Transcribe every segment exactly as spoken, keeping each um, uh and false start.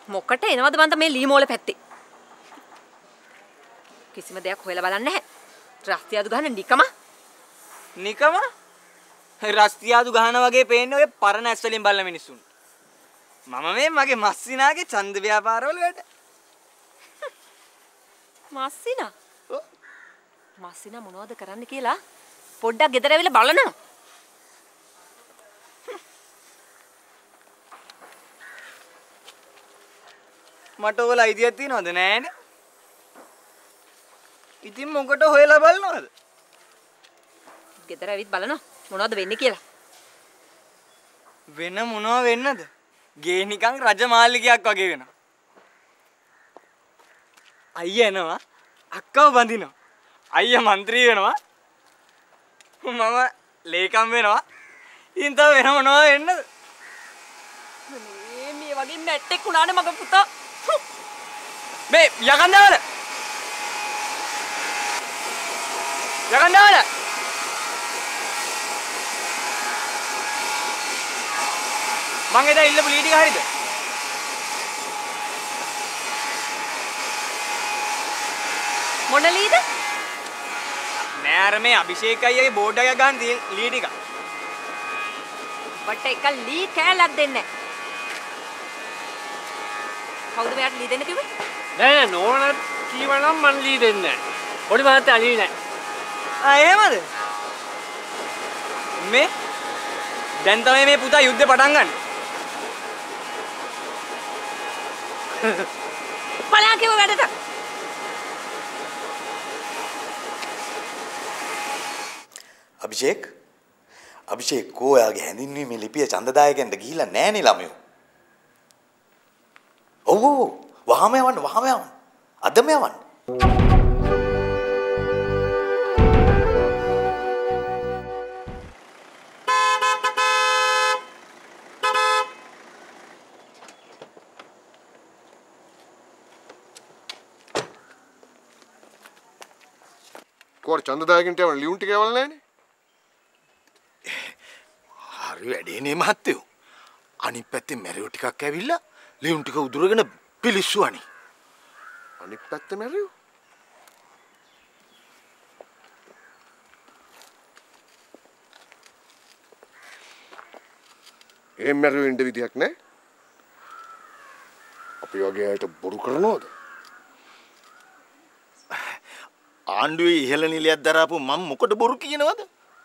මොකට එනවද මන්ද මේ ලීමෝල පැත්තේ? කිසිම දෙයක් හොයලා බලන්නේ නැහැ. රස්තියාදු ගහන නිකම. නිකම? රස්තියාදු ගහන වගේ පේන්නේ ඔය පරණ ඇස් වලින් බලන මිනිස්සුන්. මම මේ මගේ මස්සිනාගේ ඡන්ද ව්‍යාපාරවල වැඩ. මස්සිනා? ඔව්. මස්සිනා මොනවද කරන්න කියලා පොඩ්ඩක් ගෙදර ඇවිල්ලා බලනවා. මට ඔයාලා අයිතියක් තියනවද නෑනේ? ඉතින් මොකට හොයලා බලනවද? ගෙදර ඇවිත් බලනවා මොනවද වෙන්නේ කියලා. වෙන මොනව වෙන්නද? ගේ නිකන් රජමාලිකයක් වගේ වෙනවා. අයියා එනවා, අක්කව බඳිනවා. අයියා മന്ത്രി වෙනවා. මම ලේකම් වෙනවා. ඉතින් තව වෙන මොනව වෙන්නද? මේ මේ වගේ නැට්ටෙක් උනානේ මගේ පුතා. මේ යකන්දාවල යකන්දාවල මං එදා ඉල්ලපු ලී ටික හරිද? මොන ලීද? නෑ අර මේ අභිෂේක් අයියාගේ බෝඩ් එකක් ගන්න තියෙන ලී ටික. වට එක ලී කෑල්ලක් දෙන්නේ නැහැ. කවුද මෙයාට ලී දෙන්න කිව්වේ? නෑ නෑ නෝනත් කීවනම් මන් ලී දෙන්නේ නැහැ. පොඩි මහත්තයා ලී නැහැ. ආ එහෙමද? මේ දැන් තමයි මේ පුතා යුද්ධේ පටන් ගන්න. බලන්න කිව්ව වැඩට. අභිෂේක් අභිෂේක් කොයාගේ හැඳින්වීමේ ලිපිය ඡන්දදායකයන්ට ගිහිල්ලා නෑනේ ළමයෝ. ඔව් ඔව් වහම යවන්න වහම යවන්න. අදම යවන්න. කොහොර ඡන්දදායකයන්ට යවන්න ලියුම් ටික යවලා නෑනේ. හරි වැඩේනේ මහත්තයෝ. අනිත් පැත්තේ මැරියෝ ටිකක් ඇවිල්ලා ලියුම් ටික උදුරගෙන පිලිස්සුවනි. අනිත් පැත්තේ මැරියෝ? ඒ මැරියෝ ඉන්න විදියක් නෑ. අපි වගේ අයට බොරු කරනවද? ආණ්ඩුවේ ඉහළ නිලයක් දරාපු මම මොකද බොරු කියනවද?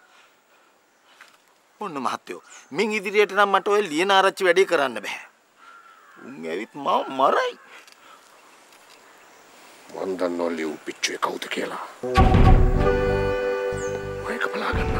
ඔන්න මහත්තයෝ මින් ඉදිරියට නම් මට ඔය ලියන ආරච්චි වැඩේ කරන්න බෑ. උන් ඇවිත් මම මරයි. මන් දන්නෝ ලියුම් පිච්චුවේ කවුද කියලා. ඔයක බලා ගන්න.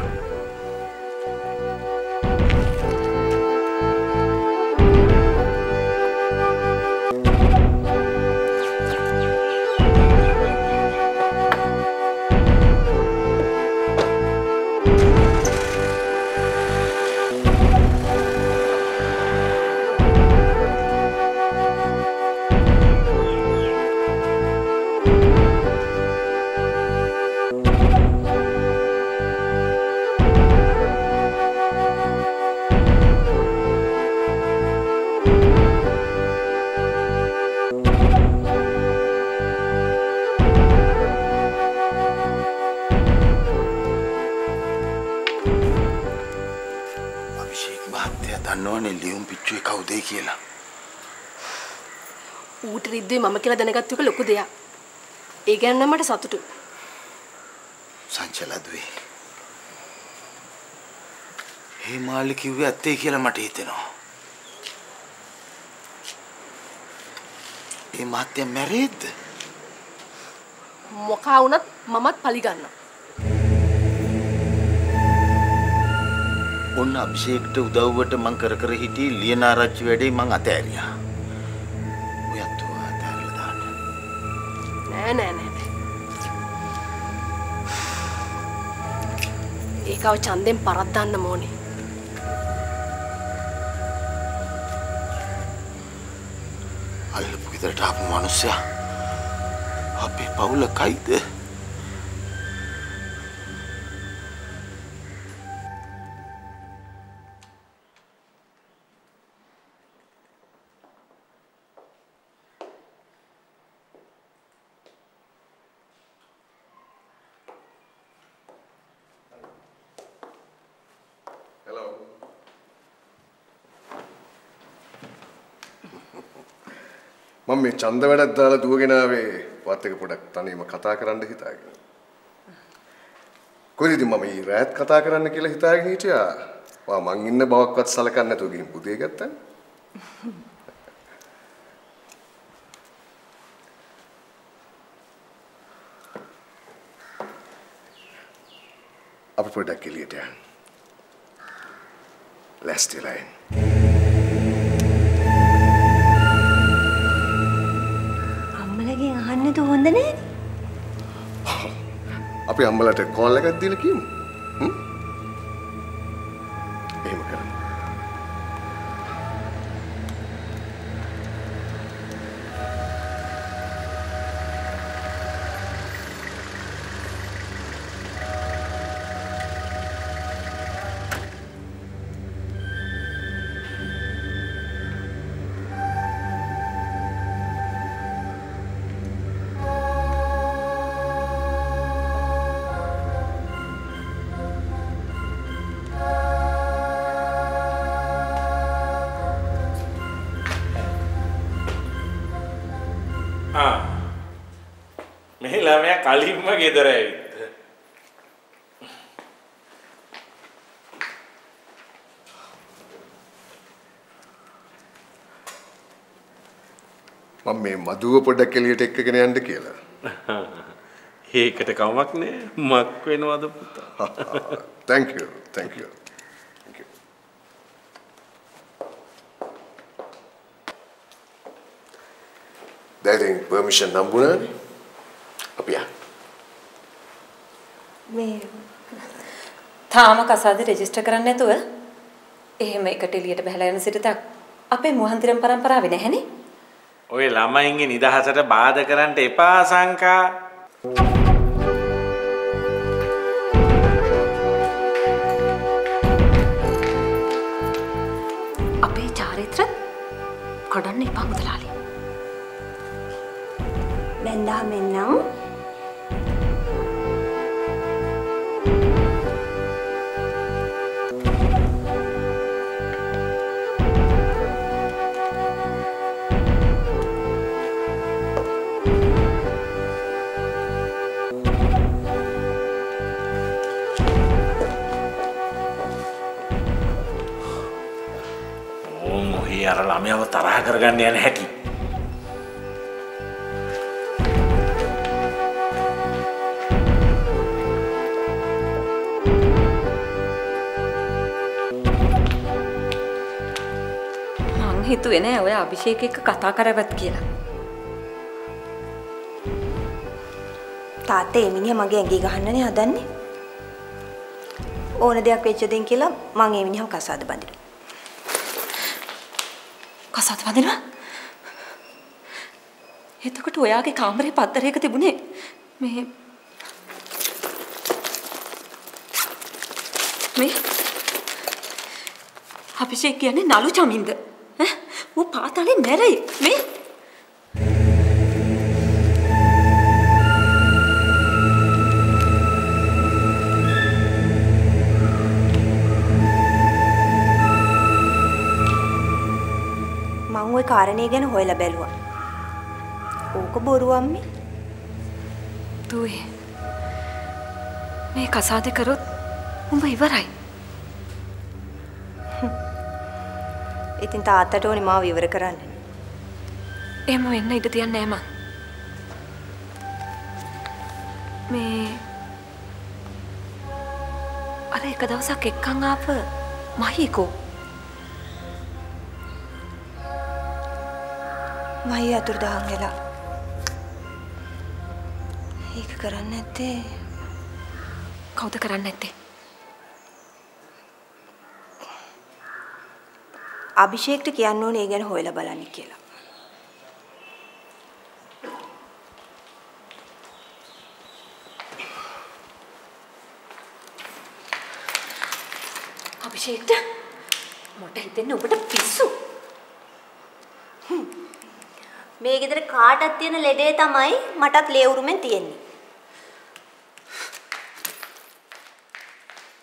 කියලා. ඌට රිද්දුවේ මම කියලා දැනගත්තු එක ලොකු දෙයක්. ඒ ගැන නම් මට සතුටුයි. සංචලද්වේ. හේමාලි කිව්වේ ඇත්තේ කියලා මට හිතෙනවා. ඒ මාත්‍ය මැරෙද්ද? මොකා වුණත් මමත් පලි ගන්නවා. ඔන්න අභිෂේක්ට උදව්වට මං කර කර හිටියේ ලියනාරච්චි වැඩේ මං අතෑරියා. ඔයත් ඔය අතෑරලා දාන්න. නෑ නෑ නෑ. ඒකව ඡන්දෙන් පරද්දන්න ඕනේ. අල්ලපු ගෙදරට ආපු මිනිස්සයා අපේ පවුල කයිද? මම මේ ඡන්ද වැඩක් දාලා දුවගෙන ආවේ වත් එක පොඩක් තනියම කතා කරන්න හිතාගෙන. කොහේද මම මේ රෑත් කතා කරන්න කියලා හිතාගෙන හිටියා. වා මං ඉන්න බවක්වත් සලකන්නේ නැතුව ගිහින් පුතේ ගත්තා. අපි පොඩක් එළියට යන්න. ලැස්තිලා ඉන්න. අම්මලගෙන් අහන්නද හොඳ නෑනේ. අපි අම්මලට කෝල් එකක් දීලා කියමු. හ්ම්? එහෙම කරමු. මේ ළමයා කලින්ම ගෙදර ඇවිත්. මම මේ මදුව පොඩක් එළියට එක්කගෙන යන්න කියලා. ඒකට කමක් නෑ. මක් වෙනවද පුතා? thank you thank you thank you. දැන් permission නම්බුණානේ. අපි යා. මේ තාම කසාද රෙජිස්ටර් කරන්න නැතුව එහෙම එකට එළියට බහලා යන සිටතක් අපේ මුවන්තිරම් පරම්පරාවේ නැහැනේ. ඔය ළමයින්ගේ නිදහසට බාධා කරන්න එපා සංකා. අපේ චාරිත්‍ර කඩන්න එපා මුදලාලි. දැන් දහමෙන්නම් අර ළමයාව තරහ කරගන්න යන හැටි. මං හිතුවේ නෑ ඔය අභිෂේක එක්ක කතා කරවත් කියලා. තාත්තේ ඒ මිනිහා මගේ ඇඟේ ගහන්නනේ හදන්නේ. ඕන දෙයක් වෙච්ච දෙයින් කියලා මං ඒ මිනිහව කසාද බඳිනවා. කසාද බඳිනවා? එතකොට ඔයාගේ කාමරේ පත්තරයක තිබුණේ මේ මේ අභිෂේක් කියන්නේ නලු චමින්ද ඈ ඌ පාතාලේ මැරෙයි මේ මං ওই කාරණේ ගැන හොයලා බැලුවා. ඕක බොරු අම්මේ. දුවේ මේ කසාද කරොත් උඹ ඉවරයි. ඉතින් තාත්තට ඕනේ මාව ඉවර කරන්න. එහෙම වෙන්න ඉඩ තියන්නේ නෑ මං. මේ අර එක දවසක් එක්කන් ආප මහීකෝ මහී අතුරුදහන් වෙලා. ඒක කරන්නේ නැත්තේ කවුද කරන්නේ නැත්තේ? අභිෂේක්ට කියන්න ඕනේ ඒ ගැන හොයලා බලන්න කියලා. අභිෂේක්ට මොට හිතෙන්නේ ඔබට පිස්සු. මේ ගෙදර කාටත් තියෙන ලෙඩේ තමයි මටත් ලේ උරුමෙන් තියෙන්නේ.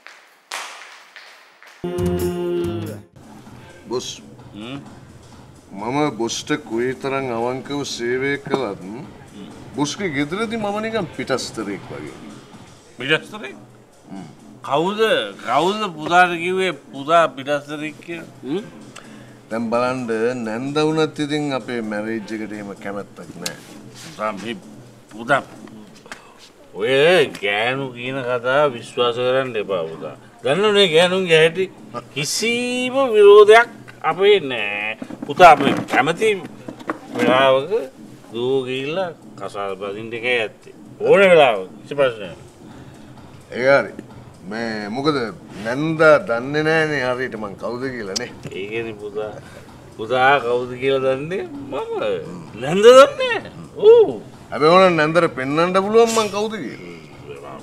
බොස් මම බොස්ට කොයිතරම් අවංකව සේවය කළත් බොස්ගේ ගෙදරදී මම නිකන් පිටස්තරෙක් වගේ. පිටස්තරෙක්? කවුද කවුද පුතාට කිව්වේ පුතා පිටස්තරෙක් කියලා? දැන් බලන්න නැන්ද වුණත් ඉතින් අපේ මැරේජ් එකට එහෙම කැමැත්තක් නැහැ. පුතා මේ පුතා ඔය ගෑනු කියන කතාව විශ්වාස කරන්න එපා පුතා. දන්නවනේ ගෑනුන්ගේ හැටි කිසිම විරෝධයක් අපේ නෑ. පුතා අපි කැමති වෙලාවක දූ ගිහිල්ලා කසාද බඳින්න එකයි ඇත්තේ. ඕන වෙලාවක කිසි ප්‍රශ්නයක් නෑ. ඒ හරි. මේ මොකද නැන්දා දන්නේ නැහනේ හරියට මං කවුද කියලා නේ. ඒකනේ පුතා. පුතා කවුද කියලා දන්නේ මම. නැන්ද දන්නේ. ඔව්. හැබැයි ඕන නැන්දට පෙන්වන්න පුළුවන් මං කවුද කියලා.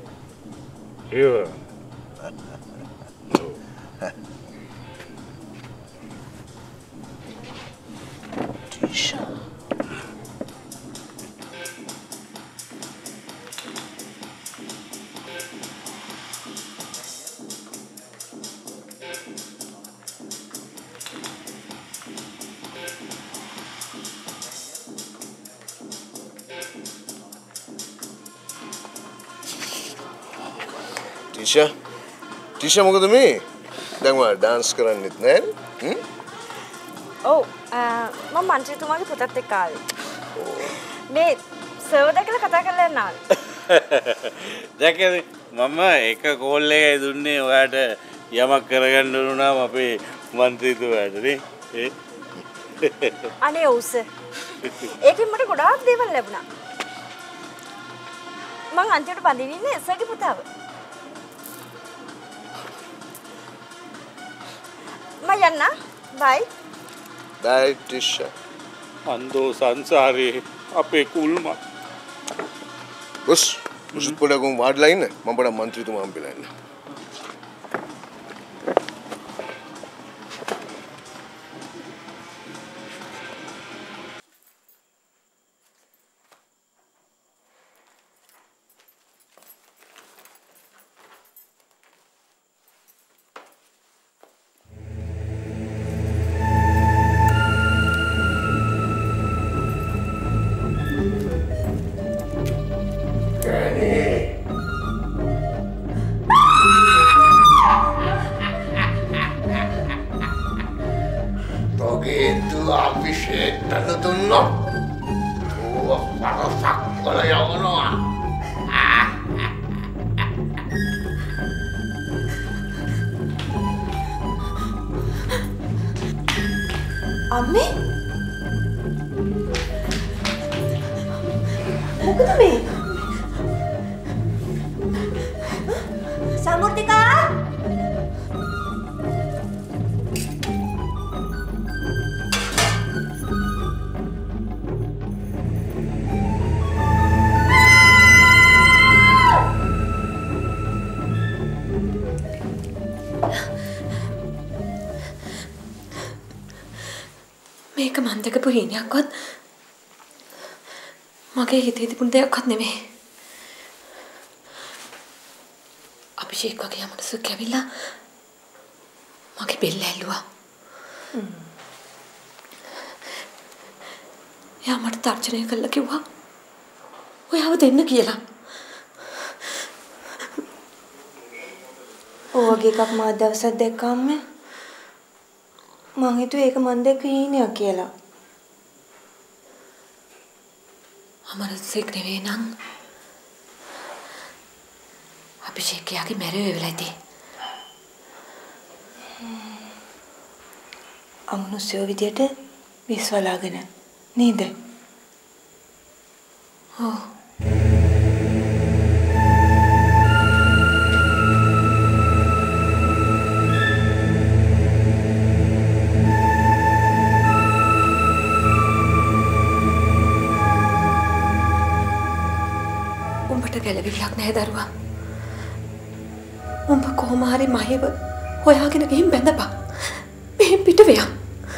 ඒ ටිෂා ටිෂා මොකද මේ? දැන් ඔයා ඩාන්ස් කරන්නෙත් නෑ නේ? ඔව් මම මන්ත්‍රීතුමාගේ පුතත් එක්ක ආවේ. මේ සර්වර් දැකලා කතා කරලා යන්න ආවේ. දැකේ මම එක කෝල් එකයි දුන්නේ ඔයාට යමක් කරගන්න උනාම අපේ මන්ත්‍රීතුමාට නේ. අනේ ඔව් සර්. ඒකෙන් මට ගොඩාක් දේවල් ලැබුණා. මං අන්තිමට බඳින්න ඉන්නේ සර්ගේ පුතාව. මම යන්න. බයි. බයි ටිෂා. අන්දෝ සංසාරේ අපේ කුල්ම. බොස් බොස් පොඩක් උන් වාඩිලා ඉන්න. මම පොඩක් මන්ත්‍රීතුමා හම්බෙලා ඉන්න. අම්මේ මොකද මේ? සමුර්තිකා මේක මන් දැකපු හීනයක්වත් මගේ හිතේ තිබුණ දෙයක්වත් නෙමෙයි. අභිෂේක් වගේ යමනසක් ඇවිල්ලා මගේ බෙල්ල ඇල්ලුවා. එයා මට තර්ජනය කළා කිව්වා ඔයාව දෙන්න කියලා. ඔයගේ එකක් මා දවසක් දැක්කම මං හිතුවේ ඒක මන් දැක්ක හීනයක් කියලා. අමරසේක් නෙවෙයි නං. අභිෂේක් යාගේ මැරුවේ වෙලා ඉතින්. අමනුෂ්‍ය විදියට විශ්වලාගෙන නේද? ඔව්. ගැලවිල්ලක් නැහැ දරුවා. උඹ කොහොම හරි මහේව හොයාගෙන ගිහින් බැඳපන්. මෙහෙන් පිට වෙයන්.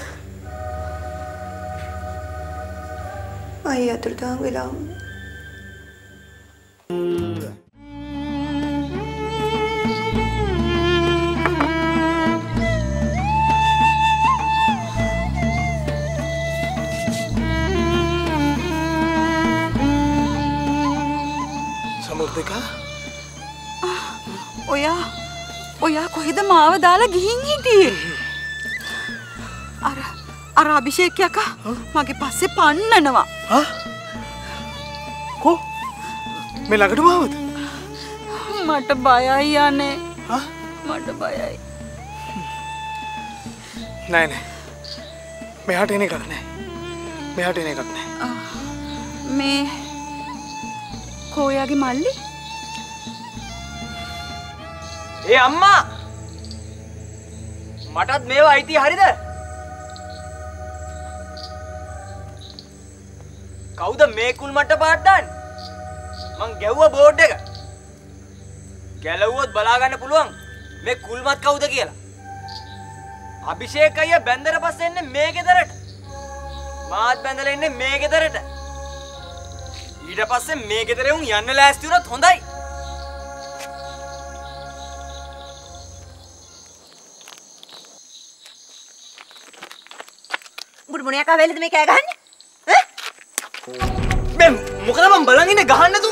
අයියා අතුරුදහන් වෙලා කොහෙද මාව දාලා ගිහින් හිටියේ? අර අර අභිෂේක් යකා මගේ පස්සේ පන්නනවා. හා? කො? මේ ළඟටම ආවද? මට බයයි යන්නේ. හා? මට බයයි. නෑ නෑ. මෙහාට එන එකක් නෑ. මෙහාට එන එකක් නෑ. මේ කෝයාගේ මල්ලි? ඒ අම්මා! මටත් මේවා අයිති හරිද? කවුද මේ කුල් මට්ට පාට දාන්නේ? මං ගැව්වා බෝඩ් එක. ගැලවුවොත් බලා ගන්න පුළුවන් මේ කුල්මත් කවුද කියලා. අභිෂේක් අයියා බැන්දර පස්සේ එන්නේ මේ ගෙදරට. මාත් බැන්දලා එන්නේ මේ ගෙදරට. ඊට පස්සේ මේ ගෙදරේ උන් යන්න ලෑස්ති වුණොත් හොඳයි. බුදු මොණියා කා වෙලෙද මේ කෑ ගහන්නේ? ඈ? මේ මොකද මම බලන් ඉන්නේ ගහන්න නැතුව?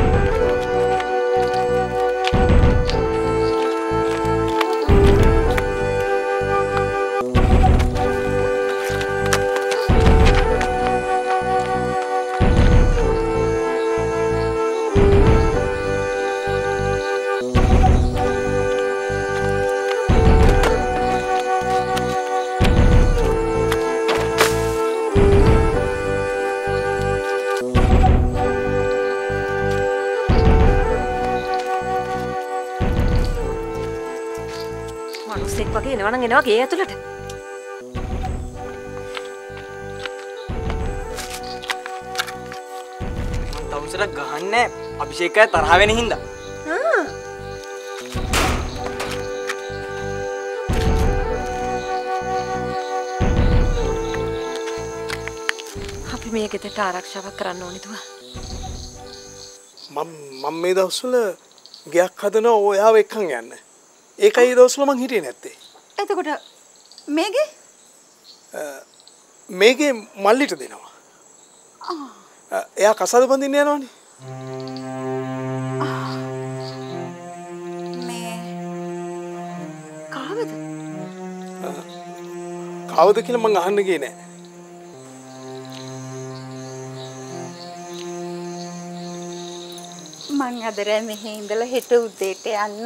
වගේ එනවා නම් එනවා ගේ ඇතුළට. මං තවුසරක් ගහන්නේ අභිෂේකය තරහ වෙන හින්දා. ආ. අපි මේ ගෙදරට ආරක්ෂාවක් කරන්න ඕනේ තුවා. මම මම මේ දවස්වල ගයක් හදනවා ඔයාව එක්කන් යන්න. ඒකයි ඒ දවස්වල මං හිටියේ නැත්තේ. එතකොට මේගේ මේගේ මල්ලිට දෙනවා. එයා කසාද බඳින්න යනවනේ. මේ කාවද? කාවද කියලා මං අහන්න ගියේ නෑ. මං අද රෑ මෙහි ඉඳලා හෙට උදේට යන්න.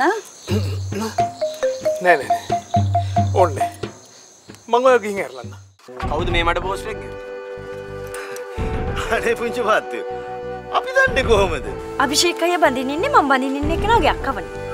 නෑ නෑ නෑ. ඕනේ. මං ඔය ගිහින් ඇරලන්න. කවුද මේ මට පෝස්ට් එක? අනේ පුංචි පාත්තේ. අපි දන්නේ කොහොමද? අභිෂේක් අයියා බඳින්න ඉන්නේ මම බඳින්න ඉන්නේ කෙනාගේ අක්කවනේ.